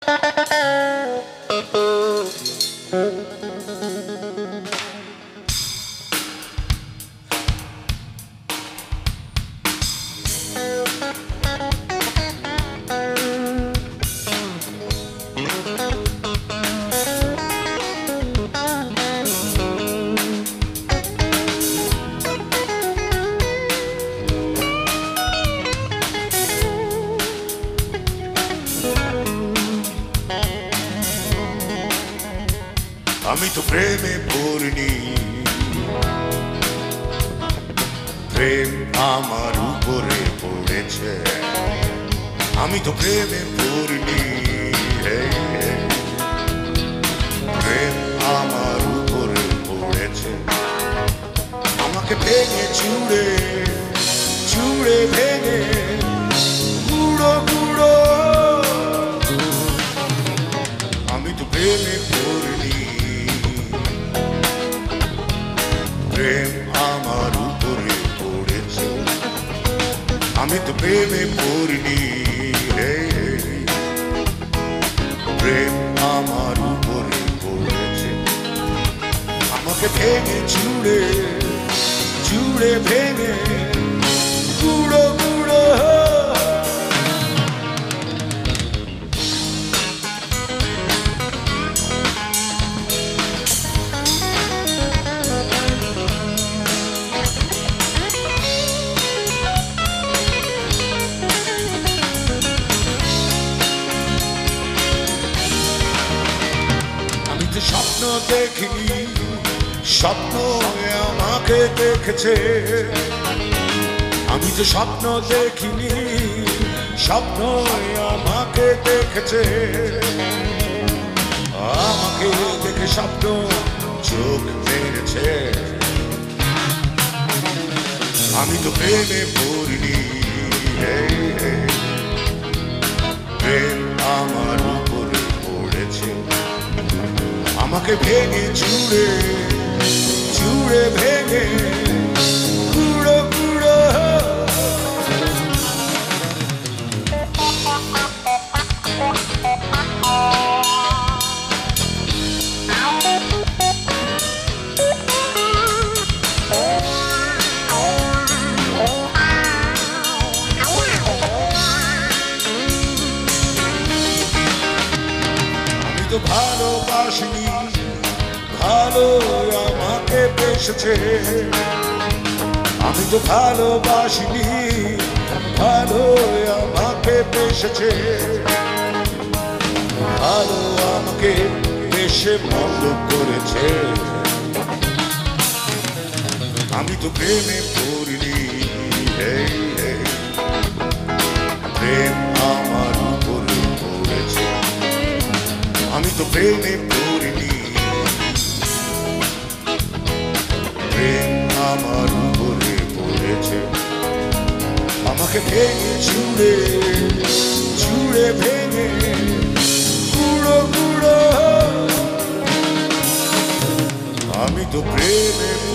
আমি তো প্রেমে পড়িনি, প্রেম আমার উপরে পড়েছে। আমি তো প্রেমে পড়িনি, প্রেম আমার উপরে পড়েছে। আমাকে ভেঙে চুড়ে চুড়ে ভেঙে গুঁড়ো গুঁড়ো, আমি তো প্রেমে পড়িনি, প্রেম আমার উপরে পড়েছে। আমি তো প্রেমে পড়িনি, প্রেম আমার উপরে পড়েছে। আমাকে ভেঙে চুড়ে চুড়ে ভেঙে গুঁড়ো গুঁড়ো, স্বপ্ন দেখিনি, স্বপ্ন আমাকে দেখেছে। আমি তো স্বপ্ন দেখিনি, স্বপ্ন আমাকে দেখেছে। আমাকে দেখে স্বপ্ন চোখ মেরেছে। আমি তো প্রেমে পড়িনি, প্রেম আমার উপরে পড়েছে। আমাকে ভেঙে চুড়ে চুড়ে ভেঙে গুঁড়ো গুঁড়ো, আমি তো ভালোবাসিনি, ভালো আমাকে বেসেছে। আমি তো ভালোবাসিনি, ভালো আমাকে বেসেছে। ভালো আমাকে বেশে বন্ধ করেছে। আমি তো প্রেমে পড়িনি, প্রেম আমার উপরে পড়েছে। আমি তো প্রেমে পড়িনি, প্রেম আমার উপরে পড়েছে। আমাকে ভেঙে চুড়ে চুড়ে ভেঙে গুঁড়ো গুঁড়ো, আমি তো প্রেমে